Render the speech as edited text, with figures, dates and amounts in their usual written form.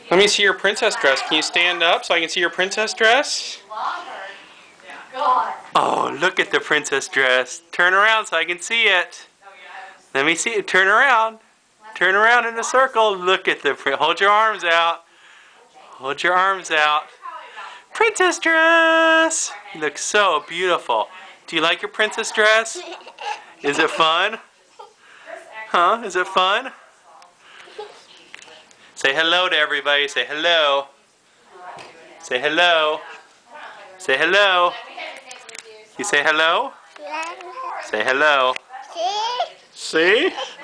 Let me see your princess dress. Can you stand up so I can see your princess dress? Oh, look at the princess dress. Turn around so I can see it. Let me see it. Turn around. Turn around in a circle. Look at the print. Hold your arms out. Hold your arms out. Princess dress. You look so beautiful. Do you like your princess dress? Is it fun? Huh? Is it fun? Say hello to everybody. Say hello. Say hello. Say hello. You say hello? Say hello. See?